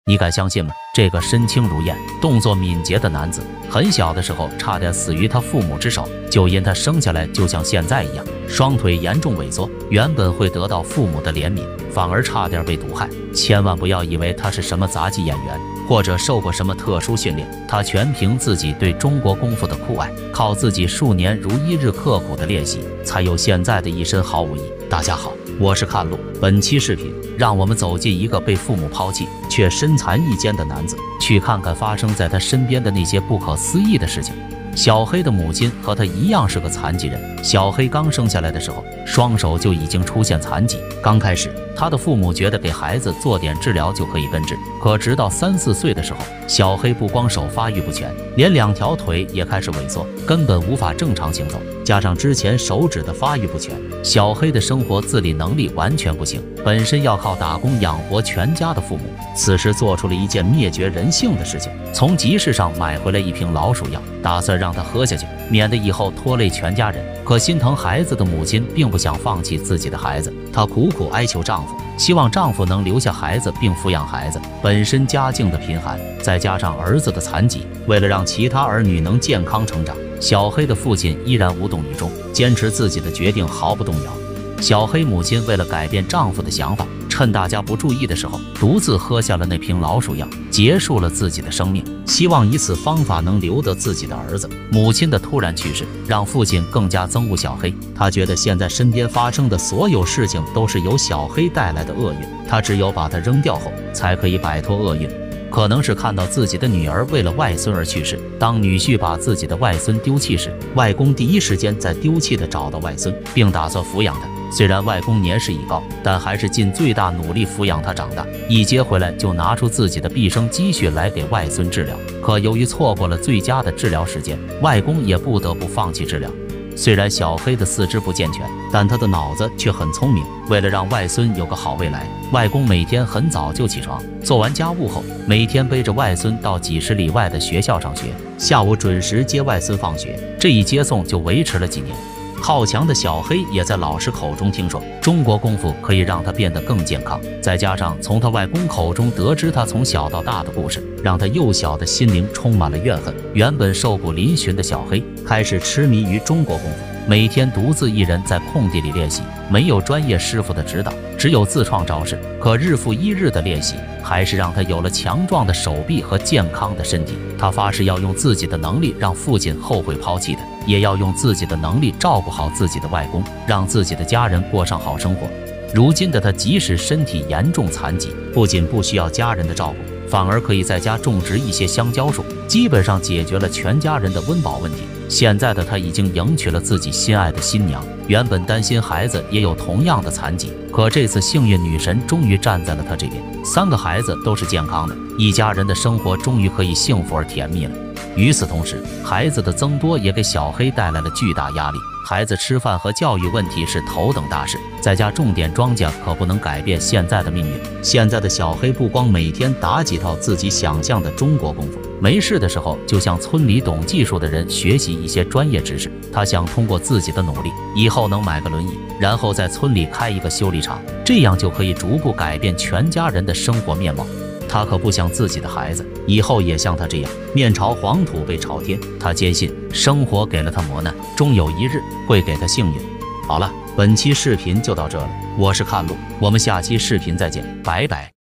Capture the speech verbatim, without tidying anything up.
你敢相信吗？这个身轻如燕、动作敏捷的男子，很小的时候差点死于他父母之手，就因他生下来就像现在一样，双腿严重萎缩，原本会得到父母的怜悯，反而差点被毒害。千万不要以为他是什么杂技演员，或者受过什么特殊训练，他全凭自己对中国功夫的酷爱，靠自己数年如一日刻苦的练习，才有现在的一身好武艺。大家好，我是看路。本期视频让我们走进一个被父母抛弃却身残义坚的男子，去看看发生在他身边的那些不可思议的事情。小黑的母亲和他一样是个残疾人，小黑刚生下来的时候，双手就已经出现残疾。刚开始，他的父母觉得给孩子做点治疗就可以根治，可直到三四岁的时候，小黑不光手发育不全，连两条腿也开始萎缩，根本无法正常行走。加上之前手指的发育不全，小黑的生活自理能力完全不行，本身要靠打工养活全家的父母，此时做出了一件灭绝人性的事情，从集市上买回来一瓶老鼠药，打算让他喝下去，免得以后拖累全家人。可心疼孩子的母亲并不想放弃自己的孩子，她苦苦哀求丈夫，希望丈夫能留下孩子并抚养孩子。本身家境的贫寒，再加上儿子的残疾，为了让其他儿女能健康成长，小黑的父亲依然无动于衷，坚持自己的决定毫不动摇。小黑母亲为了改变丈夫的想法，趁大家不注意的时候，独自喝下了那瓶老鼠药，结束了自己的生命，希望以此方法能留得自己的儿子。母亲的突然去世让父亲更加憎恶小黑，他觉得现在身边发生的所有事情都是由小黑带来的厄运，他只有把它扔掉后才可以摆脱厄运。可能是看到自己的女儿为了外孙而去世，当女婿把自己的外孙丢弃时，外公第一时间在丢弃的找到外孙，并打算抚养他。虽然外公年事已高，但还是尽最大努力抚养他长大。一接回来就拿出自己的毕生积蓄来给外孙治疗，可由于错过了最佳的治疗时间，外公也不得不放弃治疗。虽然小黑的四肢不健全，但他的脑子却很聪明。为了让外孙有个好未来，外公每天很早就起床，做完家务后，每天背着外孙到几十里外的学校上学，下午准时接外孙放学。这一接送就维持了几年。好强的小黑也在老师口中听说中国功夫可以让他变得更健康，再加上从他外公口中得知他从小到大的故事，让他幼小的心灵充满了怨恨。原本瘦骨嶙峋的小黑开始痴迷于中国功夫，每天独自一人在空地里练习，没有专业师傅的指导，只有自创招式。可日复一日的练习，还是让他有了强壮的手臂和健康的身体。他发誓要用自己的能力让父亲后悔抛弃的，也要用自己的能力照顾好自己的外公，让自己的家人过上好生活。如今的他即使身体严重残疾，不仅不需要家人的照顾，反而可以在家种植一些香蕉树，基本上解决了全家人的温饱问题。现在的他已经迎娶了自己心爱的新娘，原本担心孩子也有同样的残疾，可这次幸运女神终于站在了他这边，三个孩子都是健康的，一家人的生活终于可以幸福而甜蜜了。与此同时，孩子的增多也给小黑带来了巨大压力。孩子吃饭和教育问题是头等大事，在家种点庄稼可不能改变现在的命运。现在的小黑不光每天打几套自己想象的中国功夫，没事的时候就向村里懂技术的人学习一些专业知识。他想通过自己的努力，以后能买个轮椅，然后在村里开一个修理厂，这样就可以逐步改变全家人的生活面貌。他可不想自己的孩子以后也像他这样面朝黄土背朝天。他坚信生活给了他磨难，终有一日会给他幸运。好了，本期视频就到这了，我是看路，我们下期视频再见，拜拜。